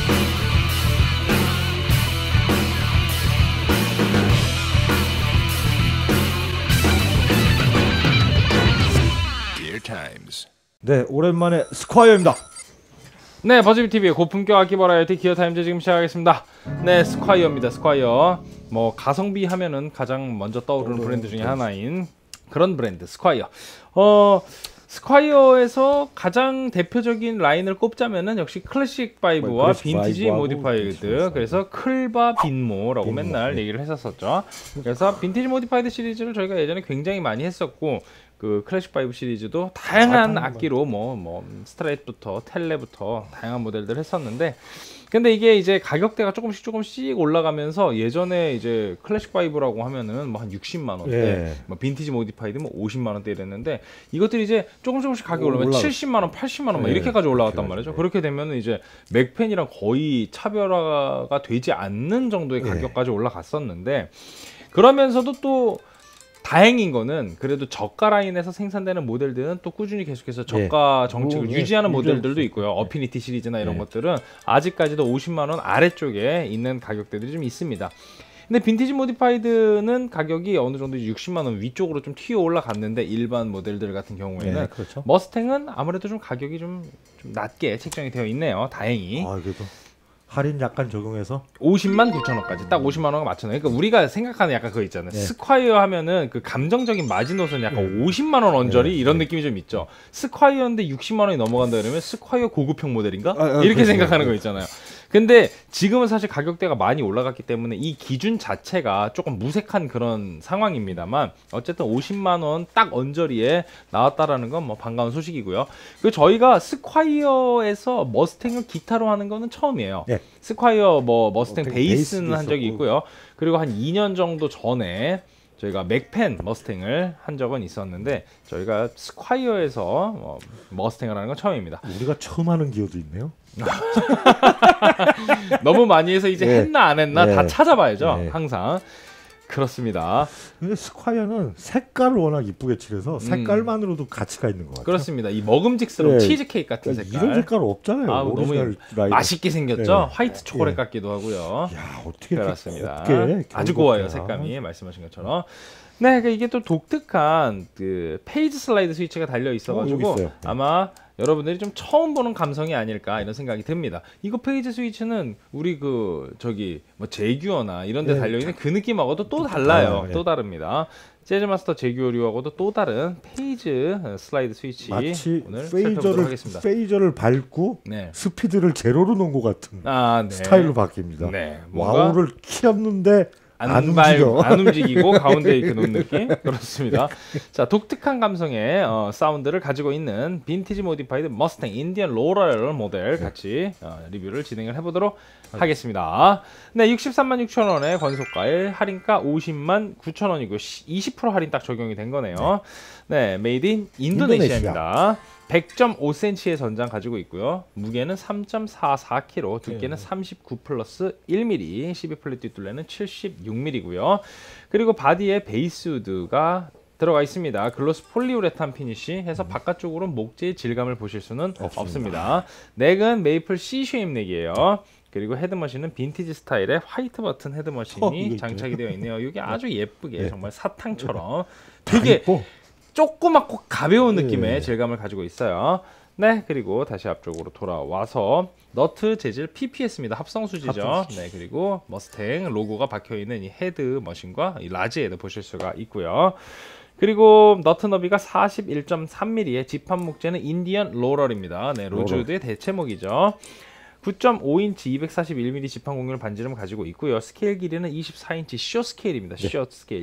네, 오랜만에 스콰이어입니다. 네, 버즈비TV의 고품격 악기 버라이어티 기어타임즈 지금 시작하겠습니다. 네, 스콰이어입니다. 스콰이어. 뭐 가성비 하면은 가장 먼저 떠오르는 브랜드 중에 하나인 그런 브랜드 스콰이어. 스콰이어에서 가장 대표적인 라인을 꼽자면은 역시 클래식 5와 빈티지 모디파이드. 그래서 클바 빈모라고 맨날 얘기를 했었었죠. 그래서 빈티지 모디파이드 시리즈를 저희가 예전에 굉장히 많이 했었고, 그 클래식 5 시리즈도 다양한 악기로 뭐 스트레이트부터 텔레부터 다양한 모델들 했었는데, 근데 이게 이제 가격대가 조금씩 올라가면서 예전에 이제 클래식 5라고 하면은 뭐 한 60만 원대, 예. 뭐 빈티지 모디파이드 뭐 50만 원대 이랬는데, 이것들이 이제 조금씩 가격이 올라가면 70만 원, 80만 원 막 이렇게까지 올라갔단 말이죠. 그렇게 되면은 이제 맥펜이랑 거의 차별화가 되지 않는 정도의 가격까지 올라갔었는데, 그러면서도 또 다행인 거는 그래도 저가 라인에서 생산되는 모델들은 또 꾸준히 계속해서 저가 정책을 유지하는 모델들도 있고요. 어피니티 시리즈나 이런 것들은 아직까지도 50만 원 아래쪽에 있는 가격대들이 좀 있습니다. 근데 빈티지 모디파이드는 가격이 어느 정도 60만 원 위쪽으로 좀 튀어 올라갔는데, 일반 모델들 같은 경우에는 그렇죠. 머스탱은 아무래도 좀 가격이 좀 낮게 책정이 되어 있네요. 다행히. 그래도 할인 약간 적용해서 50만 9천 원까지 딱 50만 원가 맞춰놔요. 그러니까 우리가 생각하는 약간 그거 있잖아요. 스콰이어 하면은 그 감정적인 마지노선 약간 50만 원 언저리 이런 느낌이 좀 있죠. 스콰이어인데 60만 원이 넘어간다 그러면 스콰이어 고급형 모델인가? 이렇게 그렇죠. 생각하는 거 있잖아요. 근데 지금은 사실 가격대가 많이 올라갔기 때문에 이 기준 자체가 조금 무색한 그런 상황입니다만, 어쨌든 50만 원 딱 언저리에 나왔다라는 건 뭐 반가운 소식이고요. 그리고 저희가 스콰이어에서 머스탱을 기타로 하는 거는 처음이에요. 스콰이어 뭐 머스탱 베이스는 한 적이 있고요. 그리고 한 2년 정도 전에 저희가 맥펜 머스탱을 한 적은 있었는데, 저희가 스콰이어에서 머스탱을 하는 건 처음입니다. 우리가 처음 하는 기어도 있네요. 너무 많이 해서 이제 했나 안 했나 다 찾아봐야죠. 항상. 그렇습니다. 근데 스콰이어는 색깔을 워낙 이쁘게 칠해서 색깔만으로도 가치가 있는 것 같아요. 그렇습니다. 이 먹음직스러운 치즈케이크 같은 색깔. 이런 색깔 없잖아요. 너무 맛있게 생겼죠. 화이트 초콜릿 같기도 하고요. 야, 어떻게 그렇습니다. 아주 고와요, 색감이. 말씀하신 것처럼. 네, 그러니까 이게 또 독특한 그 페이지 슬라이드 스위치가 달려 있어가지고 아마 여러분들이 좀 처음 보는 감성이 아닐까 이런 생각이 듭니다. 이거 페이지 스위치는 우리 그 저기 뭐 제규어나 이런 데 달려있는 그 느낌하고도 또 달라요. 또 다릅니다. 재즈마스터 제규어류하고도 또 다른 페이지 슬라이드 스위치 마치 오늘 살펴보도록 하겠습니다. 페이저를 밟고 스피드를 제로로 놓은 것 같은 스타일로 바뀝니다. 와우를 키웠는데 안 움직이고 가운데 이렇게 놓은 느낌. 그렇습니다. 자, 독특한 감성의 사운드를 가지고 있는 빈티지 모디파이드 머스탱 인디언 로럴 모델 같이 리뷰를 진행을 해보도록 하겠습니다. 네, 63만 6천 원의 권속가에 할인가 50만 9천 원이고 20% 할인 딱 적용이 된 거네요. 네, 메이드 인 인도네시아입니다. 100.5cm의 전장 가지고 있고요. 무게는 3.44kg, 두께는 39 플러스 1mm, 12플랫 뒷둘레는 76mm고요. 그리고 바디에 베이스우드가 들어가 있습니다. 글로스 폴리우레탄 피니쉬 해서 바깥쪽으로 목재의 질감을 보실 수는 없습니다. 넥은 메이플 C 쉐입 넥이에요. 그리고 헤드머신은 빈티지 스타일의 화이트 버튼 헤드머신이 장착이 되어 있네요. 이게 아주 예쁘게 정말 사탕처럼 되게 조그맣고 가벼운 느낌의 질감을 가지고 있어요. 네, 그리고 다시 앞쪽으로 돌아와서 너트 재질 PPS입니다. 합성 수지죠. 네, 그리고 머스탱 로고가 박혀 있는 이 헤드 머신과 이 라지 헤드 보실 수가 있고요. 그리고 너트 너비가 41.3mm의 지판 목재는 인디언 로럴입니다. 네, 로즈우드의 대체목이죠. 9.5인치 241mm 지판 공률 반지름 가지고 있고요. 스케일 길이는 24인치 숏 스케일입니다. 숏 스케일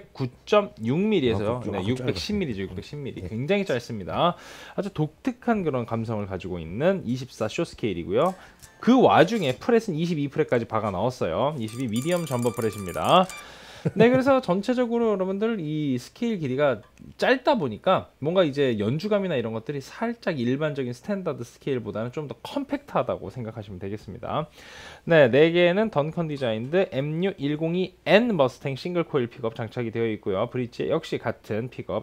609.6mm에서 610mm죠. 610mm. 굉장히 짧습니다. 아주 독특한 그런 감성을 가지고 있는 24 숏 스케일이고요. 그 와중에 프렛은 22프렛까지 박아 넣었어요. 22 미디엄 점버 프렛입니다. 네, 그래서 전체적으로 여러분들 이 스케일 길이가 짧다 보니까 뭔가 이제 연주감이나 이런 것들이 살짝 일반적인 스탠다드 스케일보다는 좀 더 컴팩트하다고 생각하시면 되겠습니다. 네, 4개는 던컨 디자인드 MU102N 머스탱 싱글 코일 픽업 장착이 되어 있고요. 브릿지 역시 같은 픽업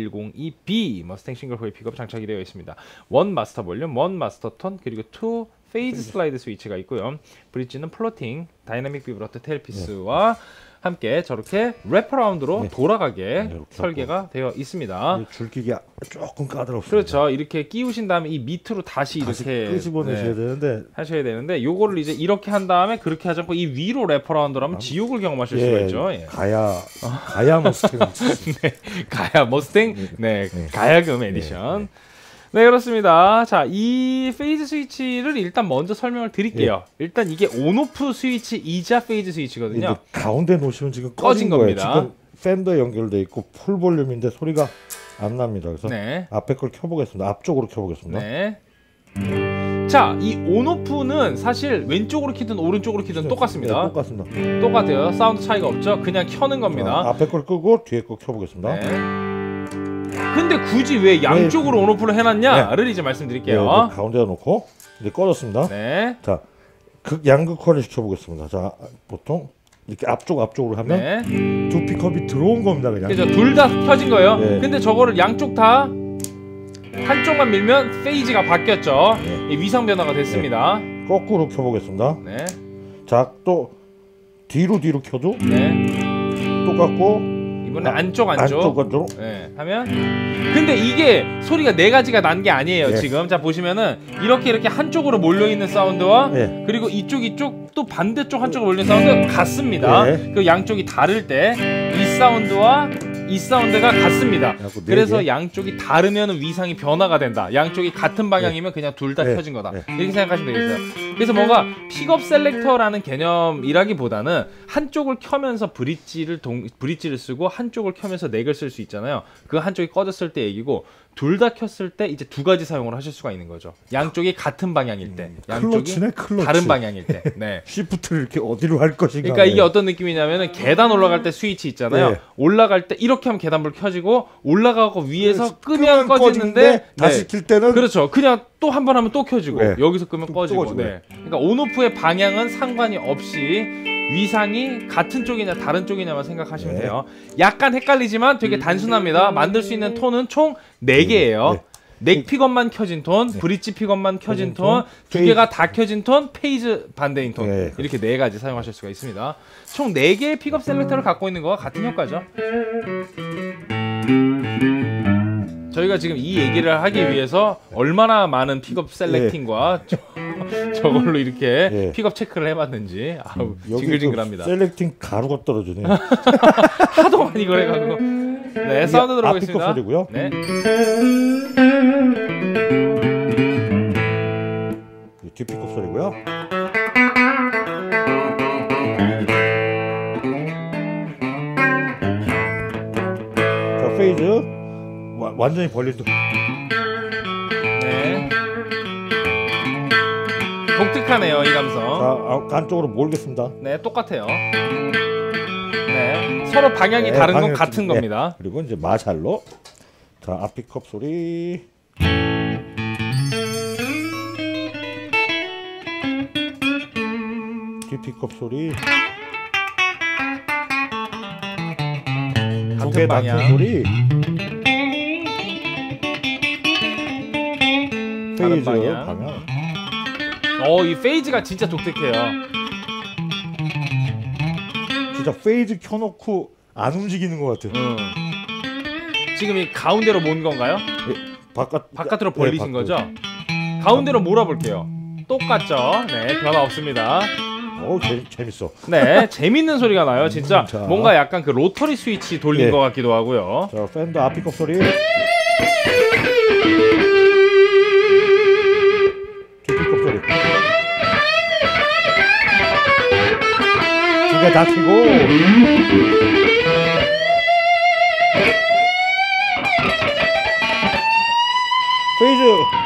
MU102B 머스탱 싱글 코일 픽업 장착이 되어 있습니다. 1 마스터 볼륨, 1 마스터 톤, 그리고 2 페이즈 슬라이드 스위치가 있고요. 브릿지는 플로팅 다이나믹 비브라토 테일피스와 함께 저렇게 래퍼라운드로 돌아가게 설계가 되어 있습니다. 줄기가 조금 까다롭습니다. 그렇죠. 이렇게 끼우신 다음에 이 밑으로 다시 이렇게 끄집어내셔야 되는데 하셔야 되는데 요거를 이제 이렇게 한 다음에 그렇게 하지 않고 이 위로 래퍼라운드로 하면 지옥을 경험하실 수가 있죠. 가야 머스탱. 네, 가야 머스탱. 네, 가야금 에디션. 네, 그렇습니다. 자, 이 페이즈 스위치를 일단 먼저 설명을 드릴게요. 일단 이게 온오프 스위치이자 페이즈 스위치거든요. 가운데 놓으시면 지금 꺼진 겁니다. 지금 팬더에 연결돼 있고 풀 볼륨인데 소리가 안 납니다. 그래서 앞에 걸 켜보겠습니다. 앞쪽으로 켜보겠습니다. 네. 자, 이 온오프는 사실 왼쪽으로 키든 오른쪽으로 키든 똑같습니다. 네, 똑같습니다. 똑같아요. 사운드 차이가 없죠. 그냥 켜는 겁니다. 앞에 걸 끄고 뒤에 거 켜보겠습니다. 근데 굳이 왜 양쪽으로 온오프를 해놨냐를 이제 말씀드릴게요. 가운데다 놓고 이제 꺼졌습니다. 자, 양극화를 시켜보겠습니다. 자, 보통 이렇게 앞쪽으로 하면 두 픽업이 들어온 겁니다. 그냥. 그죠. 둘 다 켜진 거예요. 근데 저거를 양쪽 다 한쪽만 밀면 페이지가 바뀌었죠. 위상 변화가 됐습니다. 거꾸로 켜보겠습니다. 자, 또 뒤로 켜도 똑같고 이번에 안쪽 하면 근데 이게 소리가 4가지가 난 게 아니에요. 지금 자 보시면은 이렇게 한쪽으로 몰려있는 사운드와 그리고 이쪽 또 반대쪽 한쪽으로 몰려있는 사운드 같습니다. 그 양쪽이 다를 때 이 사운드와 이 사운드가 같습니다. 그래서 양쪽이 다르면 위상이 변화가 된다. 양쪽이 같은 방향이면 그냥 둘 다 켜진 거다. 이렇게 생각하시면 되겠어요. 그래서 뭔가 픽업 셀렉터라는 개념이라기보다는 한쪽을 켜면서 브릿지를 쓰고 한쪽을 켜면서 넥을 쓸 수 있잖아요. 그 한쪽이 꺼졌을 때 얘기고 둘 다 켰을 때 이제 2가지 사용을 하실 수가 있는 거죠. 양쪽이 같은 방향일 때, 양쪽이 다른 방향일 때. 시프트를 이렇게 어디로 할 것인가. 그러니까 이게 어떤 느낌이냐면은 계단 올라갈 때 스위치 있잖아요. 올라갈 때 이렇게 하면 계단불 켜지고 올라가고 위에서 끄면 꺼지는데 다시 킬 때는 그렇죠. 그냥 또 한 번 하면 또 켜지고 여기서 끄면 꺼지고. 그러니까 온오프의 방향은 상관이 없이 위상이 같은 쪽이냐 다른 쪽이냐만 생각하시면 돼요. 약간 헷갈리지만 되게 단순합니다. 만들 수 있는 톤은 총 4개예요. 넥 픽업만 켜진 톤, 브릿지 픽업만 켜진 톤, 2개가 다 켜진 톤, 페이즈 반대인 톤. 이렇게 4가지 사용하실 수가 있습니다. 총 4개의 픽업 셀렉터를 갖고 있는 거와 같은 효과죠. 저희가 지금 이 얘기를 하기 위해서 얼마나 많은 픽업 셀렉팅과 저걸로 이렇게 픽업 체크를 해봤는지 징글징글합니다. 셀렉팅 가루가 떨어지네. 하도 많이 이걸 해가지고. 네, 사운드 들어보겠습니다. 앞 픽업 소리고요. 뒤 픽업 소리고요. 자, 페이즈 완전히 벌린 듯. 독특하네요, 이 감성. 자, 안쪽으로 몰겠습니다. 네, 똑같아요. 서로 방향이 다른 건 같은 겁니다. 그리고 이제 마샬로 자, 앞 픽업 소리. 뒤 픽업 소리. 같은 방향. 소리. 다른 방향. 이 페이즈가 진짜 독특해요. 진짜 페이즈 켜놓고 안 움직이는 것 같아요. 지금 이 가운데로 모은 건가요? 바깥으로 벌리신 거죠? 가운데로 몰아볼게요. 똑같죠? 네, 변화 없습니다. 재밌어. 네, 재밌는 소리가 나요. 진짜 뭔가 약간 그 로터리 스위치 돌린 것 같기도 하고요. 자, 팬더 앞 픽업 소리. 픽업 소리. 두 개 다 켜고. 페이즈.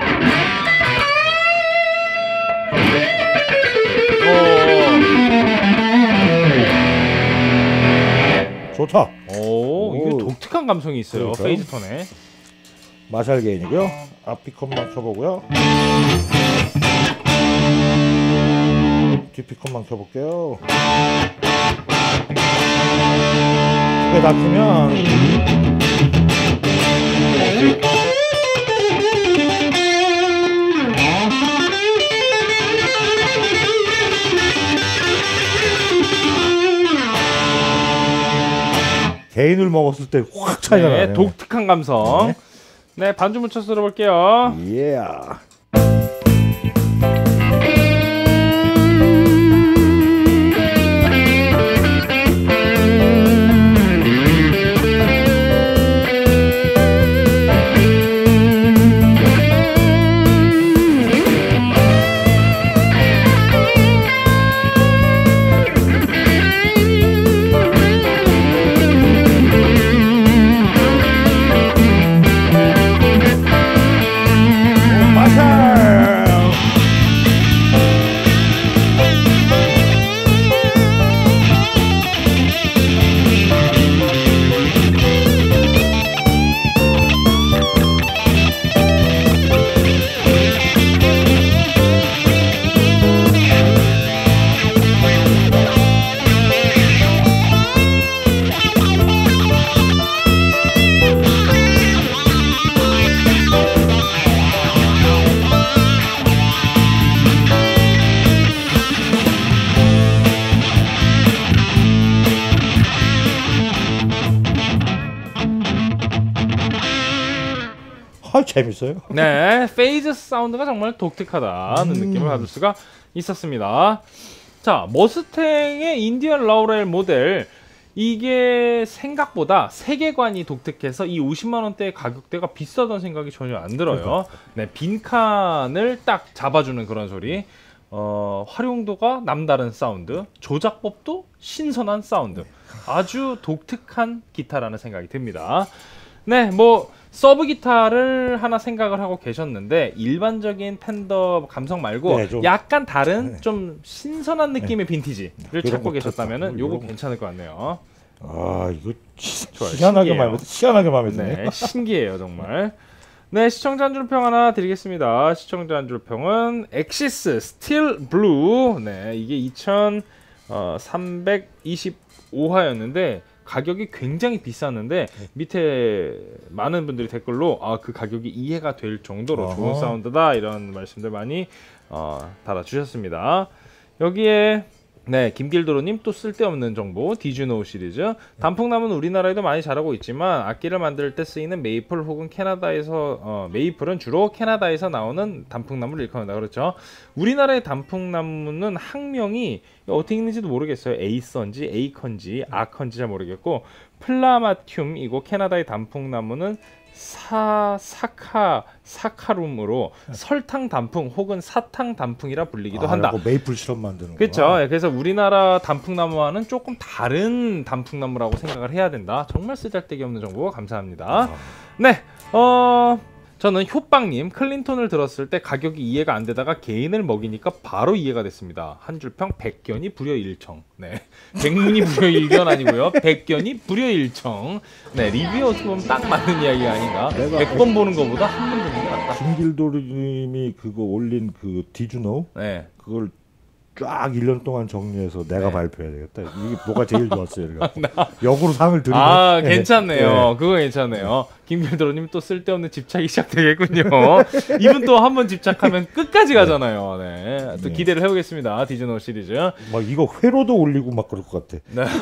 좋다. 이게 독특한 감성이 있어요. 그러니까요. 페이즈 톤에. 마샬 게인이고요. 앞 픽업만 켜보고요. 뒤 픽업만 켜볼게요. 두개 다 켜면 개인을 먹었을 때 확 차이가 네, 나네요. 독특한 감성. 네, 반주 묻혀서 들어볼게요. Yeah. 재밌어요. 네, 페이즈 사운드가 정말 독특하다는 느낌을 받을 수가 있었습니다. 자, 머스탱의 인디언 라우렐 모델, 이게 생각보다 세계관이 독특해서 이 50만 원대의 가격대가 비싸다는 생각이 전혀 안 들어요. 네, 빈칸을 딱 잡아주는 그런 소리. 활용도가 남다른 사운드, 조작법도 신선한 사운드, 아주 독특한 기타라는 생각이 듭니다. 네, 뭐 서브 기타를 하나 생각을 하고 계셨는데 일반적인 팬더 감성 말고 네, 약간 다른 좀 신선한 느낌의 빈티지를 찾고 계셨다면은 요거 괜찮을 것 같네요. 아, 이거 희한하게 마음에 드네. 네, 신기해요 정말. 네, 시청자 한 줄 평 하나 드리겠습니다. 시청자 한 줄 평은 엑시스 스틸 블루. 네, 이게 2,325화였는데 가격이 굉장히 비쌌는데 밑에 많은 분들이 댓글로 그 가격이 이해가 될 정도로 좋은 사운드다 이런 말씀들 많이 달아주셨습니다. 여기에 네, 김길도로님 또 쓸데없는 정보 디주노 시리즈. 단풍나무는 우리나라에도 많이 자라고 있지만 악기를 만들 때 쓰이는 메이플 혹은 캐나다에서 메이플은 주로 캐나다에서 나오는 단풍나무를 일컫는다. 그렇죠. 우리나라의 단풍나무는 학명이 어떻게 읽는지도 모르겠어요. 에이선지 에이컨지 아컨지 잘 모르겠고 플라마튬이고 캐나다의 단풍나무는 사카룸으로 설탕 단풍 혹은 사탕 단풍이라 불리기도 한다. 메이플 시럽 만드는 거. 그렇죠. 그래서 우리나라 단풍나무와는 조금 다른 단풍나무라고 생각을 해야 된다. 정말 쓰잘데기 없는 정보 감사합니다. 네, 저는 효빵님 클린톤을 들었을 때 가격이 이해가 안 되다가 개인을 먹이니까 바로 이해가 됐습니다. 한 줄평 백견이 불여일청. 네, 백문이 불여일견 아니고요. 백견이 불여일청. 네, 리뷰에 어떻게 보면 딱 맞는 이야기가 아닌가. 100번 보는 것보다 한 번 듣는 게 낫다. 김길도님이 그거 올린 그 디주노, 네, 그걸 쫙 1년 동안 정리해서 내가 발표해야 되겠다. 이게 뭐가 제일 좋았어요. 역으로 상을 드리고. 괜찮네요. 그거 괜찮네요. 김길도님 또 쓸데없는 집착이 시작되겠군요. 이분 또 한 번 집착하면 끝까지 가잖아요. 네, 또 기대를 해보겠습니다. 디즈노 시리즈. 막 이거 회로도 올리고 막 그럴 것 같아. 네.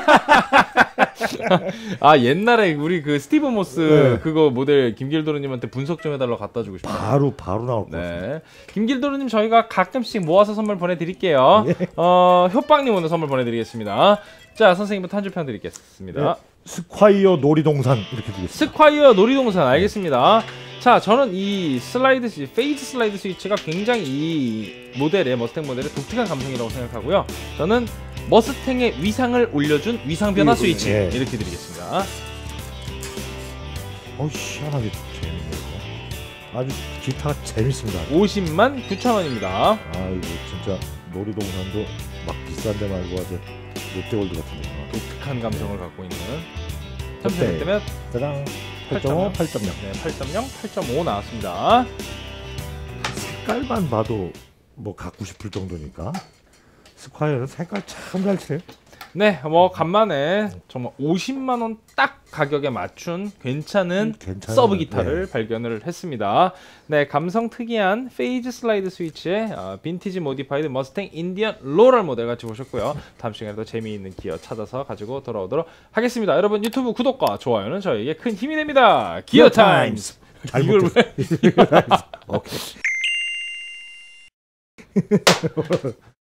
옛날에 우리 그 스티브 모스 그거 모델 김길도르님한테 분석 좀 해달라고 갖다 주고 싶어요. 바로 나올 것 같아요. 네. 김길도르님 저희가 가끔씩 모아서 선물 보내드릴게요. 효빵님 오늘 선물 보내드리겠습니다. 자, 선생님부터 한 줄 평 드리겠습니다. 스콰이어 놀이동산 이렇게 드리겠습니다. 스콰이어 놀이동산 알겠습니다. 자, 저는 이 페이즈 슬라이드 스위치가 굉장히 이 모델의 머스탱 모델의 독특한 감성이라고 생각하고요. 저는 머스탱의 위상을 올려준 위상 변화 스위치 이렇게 드리겠습니다. 희한하게 재밌네요. 아주 기타가 재밌습니다. 509,000원입니다. 이거 진짜 놀이동산도 막 비싼데 말고 아주 롯데월드 같은 거. 독특한 감성을 갖고 있는. 점수를 때면 8.5, 8.0. 네, 8.0, 8.5 나왔습니다. 색깔만 봐도 뭐 갖고 싶을 정도니까. 스콰이어는 색깔 참 잘 칠해요. 네, 뭐 간만에 정말 50만 원 딱 가격에 맞춘 괜찮은 서브 기타를 발견을 했습니다. 네, 감성 특이한 페이즈 슬라이드 스위치의 빈티지 모디파이드 머스탱 인디언 로럴 모델 같이 보셨고요. 다음 시간에도 재미있는 기어 찾아서 가지고 돌아오도록 하겠습니다. 여러분 유튜브 구독과 좋아요는 저에게 큰 힘이 됩니다. 기어 타임스. 잘못. 오케이.